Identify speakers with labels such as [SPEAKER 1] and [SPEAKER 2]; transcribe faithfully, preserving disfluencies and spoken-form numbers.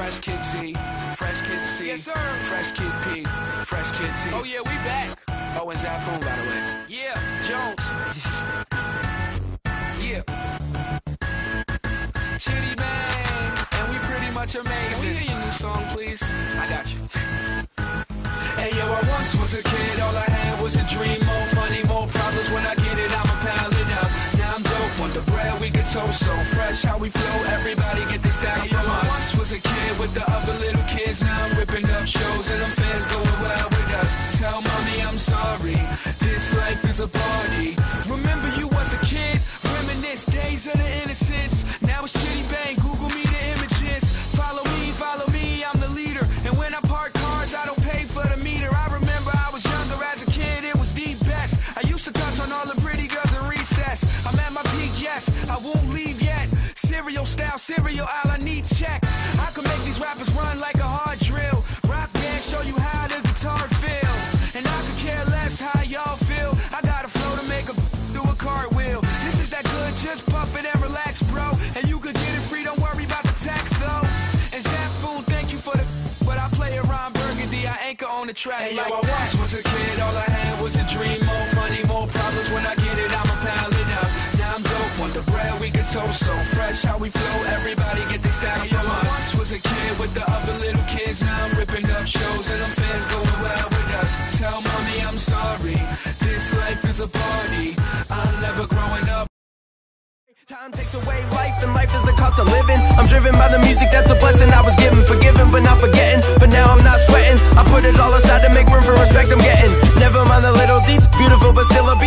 [SPEAKER 1] Fresh Kid Z, Fresh Kid C,
[SPEAKER 2] Yes, sir.
[SPEAKER 1] Fresh Kid P, Fresh Kid T.
[SPEAKER 2] Oh yeah, we back.
[SPEAKER 1] Oh, and Zafoon, by the way.
[SPEAKER 2] Yeah, Jones.
[SPEAKER 1] Yeah. Chitty Bang, and we pretty much amazing. Can we hear your new song, please? I got you. Hey yo, I once was a kid, all I had was a dream. More money, more problems, when I get it, I'ma pound it up. Now I'm dope on the bread, we get toast so fresh. How we flow, everybody get this style from us. I once was a kid with the other little kids, now I'm ripping up shows and them fans going wild with us. Tell mommy I'm sorry, this life is a party. Remember you was a kid, reminisce days of the innocence. Now it's Chitty Bang, Google me the images. Follow me, follow me, I'm the leader. And when I park cars, I don't pay for the meter. I remember I was younger as a kid, it was the best. I used to touch on all the pretty girls in recess. I'm at my peak, yes, I won't leave yet. Cereal style, cereal aisle, I need checks. I can make these rappers run like a hard drill. Rock band, show you how the guitar feel. And I could care less how y'all feel. I got a flow to make a do a cartwheel. This is that good, just pump it and relax, bro. And you could get it free, don't worry about the tax, though. And Zafoon, thank you for the but I play around Burgundy, I anchor on the track. Hey, like yo, I once was a kid, all I had was a dream. More money, more problems, when I get it, I'ma pound it up. Now I'm dope on the bread, we get toast so fresh. How we flow, everybody get this style from us. I once was a kid with the other little kids, now I'm ripping up shows and them fans going wild with us. Tell mommy I'm sorry, this life is a party, I'm never growing up.
[SPEAKER 3] Time takes away life, and life is the cost of living. I'm driven by the music, that's a blessing. I was given, forgiven, but not forgetting. But now I'm not sweating, I put it all aside to make room for respect I'm getting. Never mind the little deeds, beautiful but still a